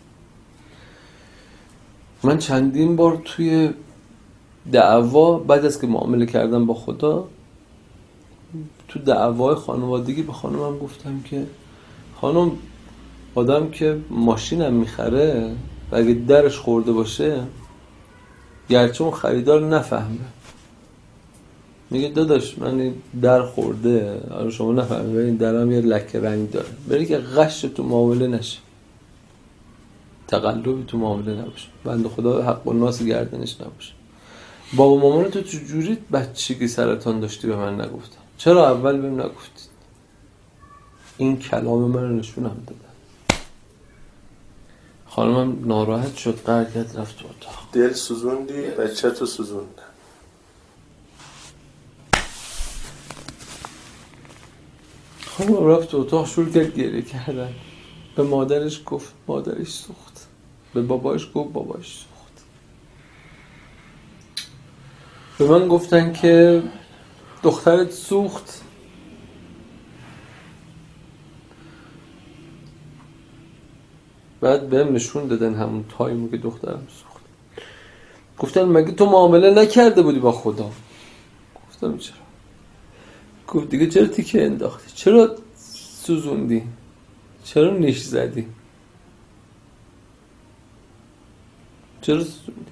من چندین بار توی دعوا بعد از که معامله کردم با خدا، تو دعوای خانوادگی به خانمم گفتم که خانم، آدم که ماشینم میخره و اگه درش خورده باشه، گرچه اون خریدار نفهمه، میگه داداش من در خورده، آره شما نفهمه این درم یه لکه رنگ داره، بری که غش تو معامله نشه، تقلبی تو معامله نباشه، بنده خدا حق و ناس گردنش نباشه. بابا مامان تو چجوری بچگی سرطان داشتی به من نگفتن؟ چرا اول بهم نگفتید؟ این کلام من رو نشونم دادن. خانمم ناراحت شد، قهر کرد، رفت تو اتاق. دل سوزوندی، بچه تو سوزوند. خانمم رفت تو اتاق، شروع کرد گریه کردن. به مادرش گفت مادرش سوخت، به باباش گفت باباش سوخت. به من گفتن که دخترت سوخت، بعد بهم نشون دادن همون تایمو که دخترم سوخت. گفتن مگه تو معامله نکرده بودی با خدا؟ گفتم چرا؟ گفت دیگه چرا تیکه انداختی؟ چرا سوزوندی؟ چرا نیش زدی؟ چرا سوزوندی؟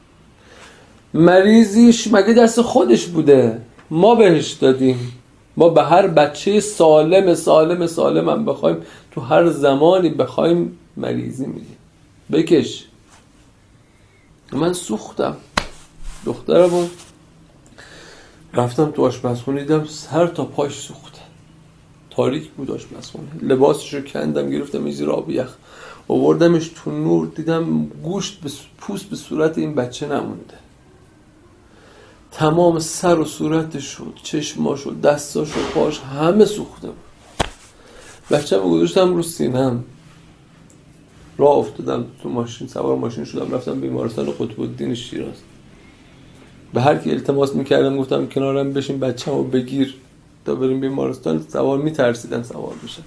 مریضیش مگه دست خودش بوده؟ ما بهش دادیم. ما به هر بچه سالم هم بخوایم تو هر زمانی بخوایم مریضی میدیم. بکش. من سوختم دخترمو، رفتم تو آشپزخونه، دیدم سر تا پاش سوخته، تاریک بود آشپزخونه، لباسشو کندم گرفتم زیر آب یخ آوردمش تو نور، دیدم گوشت پوست به صورت این بچه نمونده، تمام سر و صورتش شد، چشماش و دستاش و پاش همه سوخته بود. بچه‌مو گذاشتم رو سینم، راه افتادم تو ماشین، سوار ماشین شدم، رفتم بیمارستان قطب الدین شیراز. به هر کی التماس میکردم گفتم کنارم بشین بچه‌مو بگیر تا بریم بیمارستان، سوار میترسیدن سوار بشن.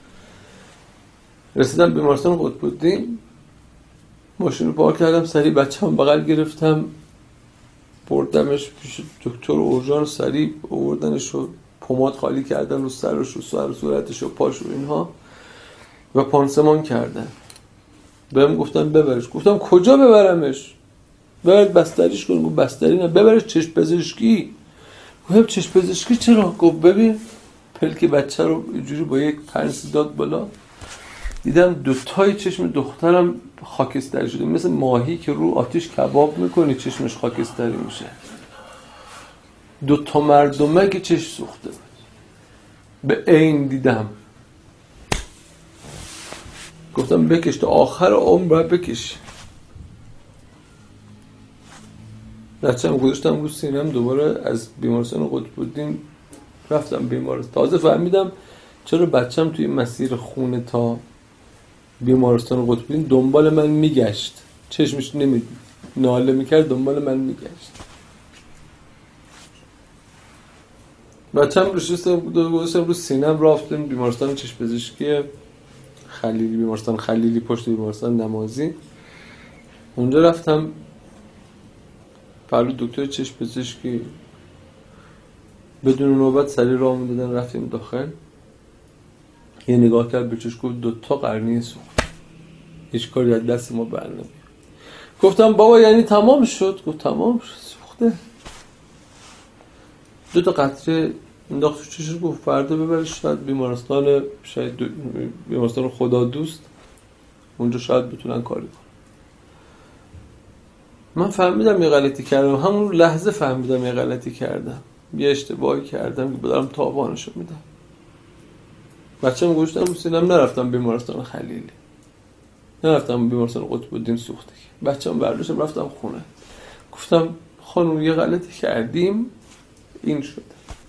رسیدم بیمارستان قطب الدین، ماشین رو پارک کردم، سریع بچه‌مو بغل گرفتم، بردمش پیش دکتر اورژان، سریع آوردنش و پماد خالی کردن رو سرش و سر و صورتش و پاش و اینها و پانسمان کردن. بهم گفتن ببرش. گفتم کجا ببرمش؟ ببرد بستریش کن. گفت بستری نه، ببرش چشم پزشکی. گفتم چشم پزشکی چرا؟ گفت ببین پلک بچه رو اینجوری با یک پنس داد بالا، دیدم دوتای چشم دخترم خاکستری شده، مثل ماهی که رو آتیش کباب میکنی چشمش خاکستری میشه. 2 مردمک چشم سوخته به عین دیدم. گفتم بکش تا آخر عمر باید بکش. بچه‌م گذاشتم رو سینم، دوباره از بیمارستان قطب‌الدین رفتم بیمارستان. تازه فهمیدم چرا بچه‌م توی مسیر خونه تا بیمارستان قطب‌الدین دنبال من میگشت، چشمش نمید ناله میکرد، دنبال من میگشت. بچه‌م گذاشتم رو سینم، رفتم بیمارستان چشم پزشکی خلیلی، بیمارستان خلیلی پشت بیمارستان نمازی. اونجا رفتم پلو دکتر چشم پزشکی، بدون نوبت سری راه دادن، رفتیم داخل. یه نگاه کرد به چشم، گفت 2 قرنیه سوخت، هیچ کاری از دست ما بر نمیاد. گفتم بابا یعنی تمام شد؟ گفت تمام شد، سوخته. 2 قطره انداخت تو چشم، گفت فردا ببرش شاید بیمارستان، شاید بیمارستان خدا دوست، اونجا شاید بتونن کاری کنن. من فهمیدم یه غلطی کردم، همون لحظه فهمیدم یه غلطی کردم، یه اشتباهی کردم که دارم تاوانشو میدم. بچه‌م گذاشتم رو سینم، نرفتم بیمارستان خلیلی، نرفتم بیمارستان قطب‌الدین سوختگی. بچه‌م برداشتم رفتم خونه، گفتم خانم یه غلطی کردیم، این شد.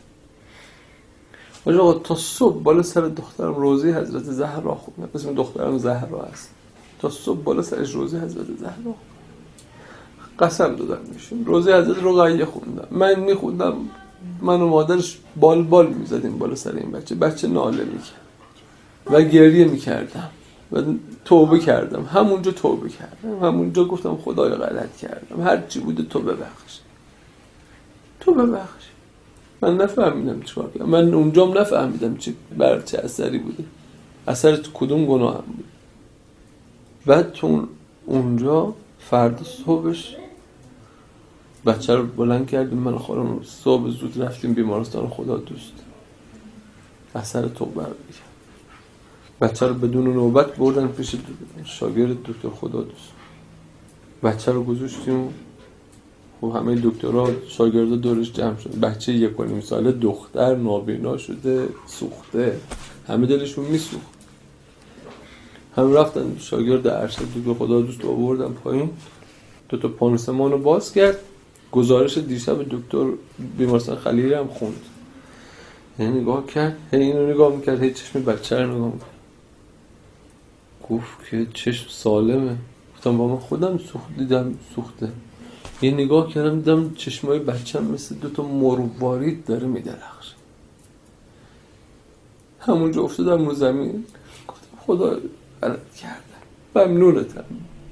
آقا تا صبح بالا سر دخترم روزه حضرت زهرا خوندم، اسم دخترم زهرا است. تا صبح بالا سرش روزه حضرت زهرا قسم دادم میشم، روزه حضرت رقیه خوندم. من میخوندم، من و مادرش بال میزدیم بالا سر این بچه ناله میکرد و گریه میکردم و توبه کردم. همونجا توبه کردم، همونجا گفتم خدایا غلط کردم، هر چی بوده تو ببخش، تو ببخش. من نفهمیدم چیکار کردم، من اونجام نفهمیدم چه اثری بوده، اثر تو کدوم گناهم بود. بعد تو اونجا فردا صبحش بچه رو بلند کردیم، من خودم صبح زود رفتیم بیمارستان خدا دوست، اثر توبه رو بگم. بچه رو بدون نوبت بردن پیش شاگرد دکتر خدا دوست. بچه رو گذاشتیم، خب همه دکترها شاگردا دورش جمع شد. بچه 1.5 ساله دختر نابینا شده، سوخته، همه دلشون میسوخت. هم رفتن شاگرد ارشد دکتر خدا دوست آوردن پایین، 2 پانسمان رو باز کرد، گزارش دیشب دکتر بیمارستان خلیلی هم خوند. یعنی نگاه کرد، اینو نگاه میکرد، چشم بچه رو نگاه میکرد، گفت که چشم سالمه. گفتم با من خودم دیدم سوخته. یه نگاه کردم دیدم چشمای بچه‌م مثل 2 مروارید داره میدرخشه. همونجا افتادم رو زمین، گفتم خدا غلط کردم، ممنونتم.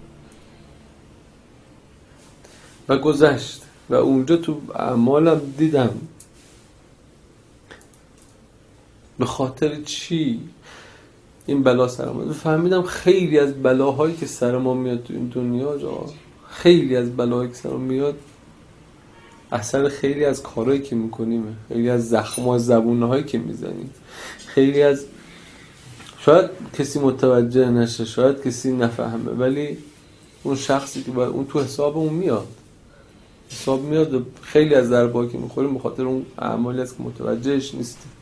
و گذشت. و اونجا تو اعمالم دیدم به خاطر چی این بلا سر ما. فهمیدم خیلی از بلاهایی که سر ما میاد تو این دنیا، خیلی از بلاهایی که سر ما میاد اثر خیلی از کارهایی که میکنیم، خیلی از زخم‌ها، زبونهایی که میزنیم، خیلی از، شاید کسی متوجه نشه، شاید کسی نفهمه، ولی اون شخصی که اون تو حسابمون میاد، خیلی از ضربه‌ای که میخوریم به خاطر اون اعمالی است که متوجهش نیستیم.